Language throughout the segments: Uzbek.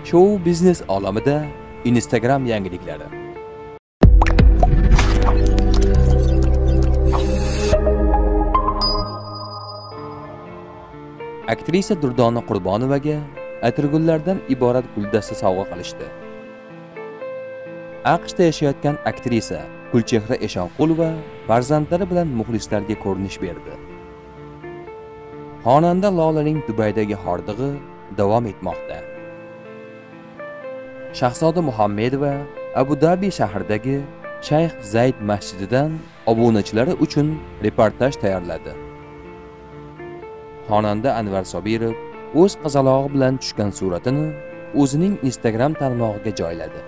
Shou biznes olamida Instagram yangiliklari. Aktrisa Durdona Qurbonovaga atirgullardan iborat guldasta sovg'a qilishdi. AQShda yashayotgan aktrisa Gulchehra Eshonqulova farzandlari bilan muxlislarga ko'rinish berdi. Xonanda Lolaning Dubaydagi hordig'i davom etmoqda. Shahzoda Muhammedova Abu Dhabi shahridagi Shayx Zayd masjididan obunachilari uchun reportaj tayyorladi. Xonanda Anvar Sobirov o'z qizalog'i bilan tushgan suratini o'zining Instagram tarmog'iga joyladi.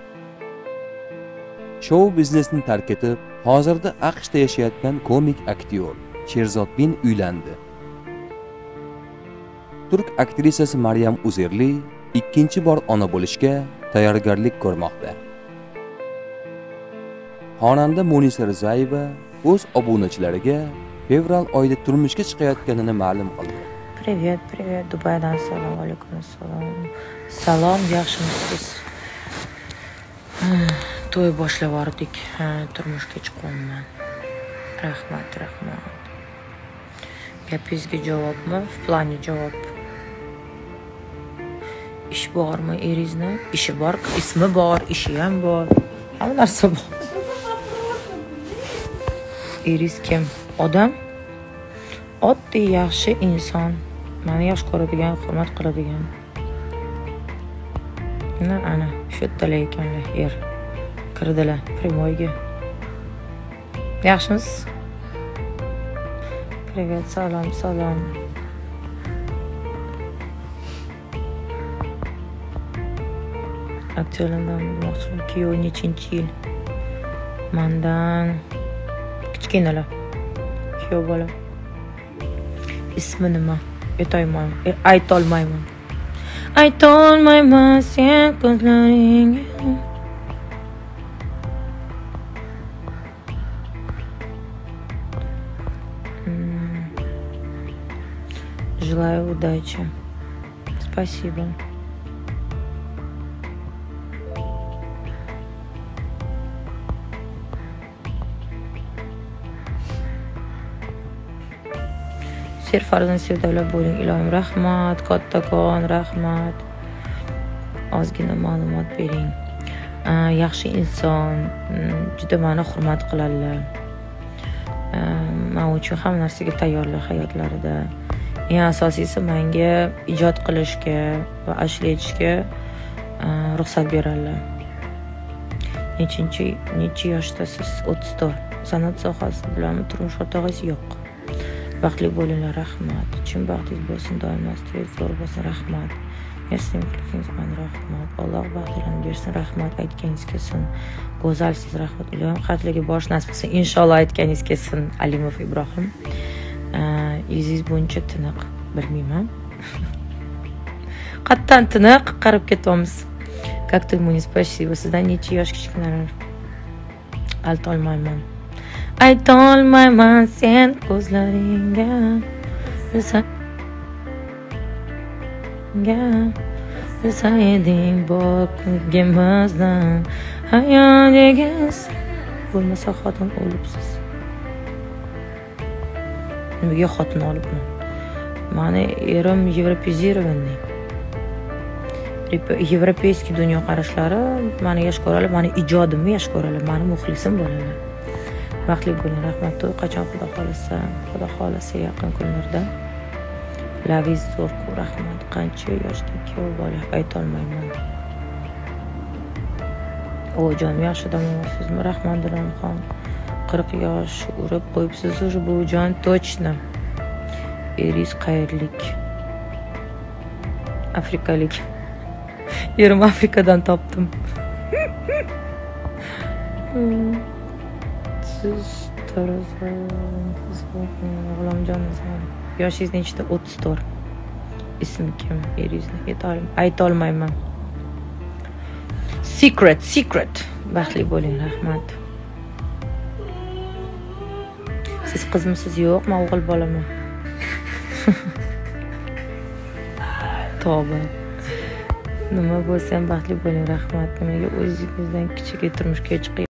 Shou biznesni tark etib, hozirda AQShda yashayotgan komik aktyor Sherzodbin uylandi. Turk aktrisasi Maryam Uzerli ikkinchi bor ona bo'lishga tayyorgarlik ko'rmoqda. Xonanda Munisa Rizayeva o'z obunachilariga fevral oyida turmushga chiqayotganini ma'lum qildi. Привет, Dubaydan salom, alaykum assalom. Salom, yaxshimisiz? To'y boshlab yubordik. Turmushga chiqyapman. Rahmat. Gapingizga javobmi? В плане javob. Ish bormi erizni? Ishi bor, ismi bor, ishi ham bor. Hamma narsa bor. Eriz kim? Odam? Oddiy yaxshi inson. Meni yaxshi ko'radigan, hurmat qiladigan. Ana shu yerda ekanlar er. Kirdilar primoyga. Yaxshimisiz? Привет, salom. Aktyorlardan bilmoqchiman, kuyov nechinchi yil? Mendan kichkinalar. Kuyov bola. Ismi nima? Aytolmayman sen ko'zlaringga. Желаю удачи. Спасибо. Serfarzand sevdavlat bo'ling, ilohim rahmat, kattakon rahmat. Ozgina ma'lumot bering. Yaxshi inson, juda meni hurmat qiladilar. Men uchun hamma narsaga tayyorlar hayotlarida. Eng asosiysi menga ijod qilishga va ashula aytishga ruxsat beradilar. Necha yoshdasiz? 34. San'at sohasi bilan turmush o'rtog'ingiz yo'q. Baxtli bo'linglar, rahmat. Chin baxtingiz bo'lsin, doimo zo'r bo'lsin, rahmat. Merci qilganingiz uchun rahmat. Alloh baxtlarni bersin, rahmat. Aytganingiz kelsin. Go'zalsiz, rahmat. Ilohim xatligi bosh nasib qilsin. Inshaalloh aytganingiz kelsin. Alimov Ibrohim. Yuzingiz bo'yicha tiniq, bilmayman. Qattan tiniq, qarib ketamiz. Как ты мне спасибо. Sizdan necha yosh kichkinalar? Aytolmayman sen ko'zlaringga. Bilsa eding bor ko'rgimizdan hayoligiz. Bo'lmasa xotin o'libsiz. Nimaga xotin olibman? Mani erim yevropezirovanный. Европейский dunyoqarashlari meni yaxshi ko'radi, meni ijodimni yaxshi ko'radi, meni muxlisim bo'ladi. Baxtli bo'ling, rahmat. To'y qachon Xudo xolasa yaqin kunlarda. Laviz zo'r, rahmat. Qancha yoshda kuyov bola aytolmayman. Jonim yaxshi dam olasizmi? Rahmat Dilamxon. 40 yosh urib qo'yibsiz уже buvijon, точно. Eriz qayerlik? Afrikalik. Yerim Afrikadan topdim. Siz G'ulomjonsan. Yoshingiz nechta? 34. Ismi kim? Erizni aytolmayman. Secret. Baxtli bo'ling, rahmat. Siz qizmisiz? Yo'q, men o'g'il bolaman. nima bo'lsa ham baxtli bo'ling. Rahmat. Nimaga o'zingizdan kichikka turmushga chiqing.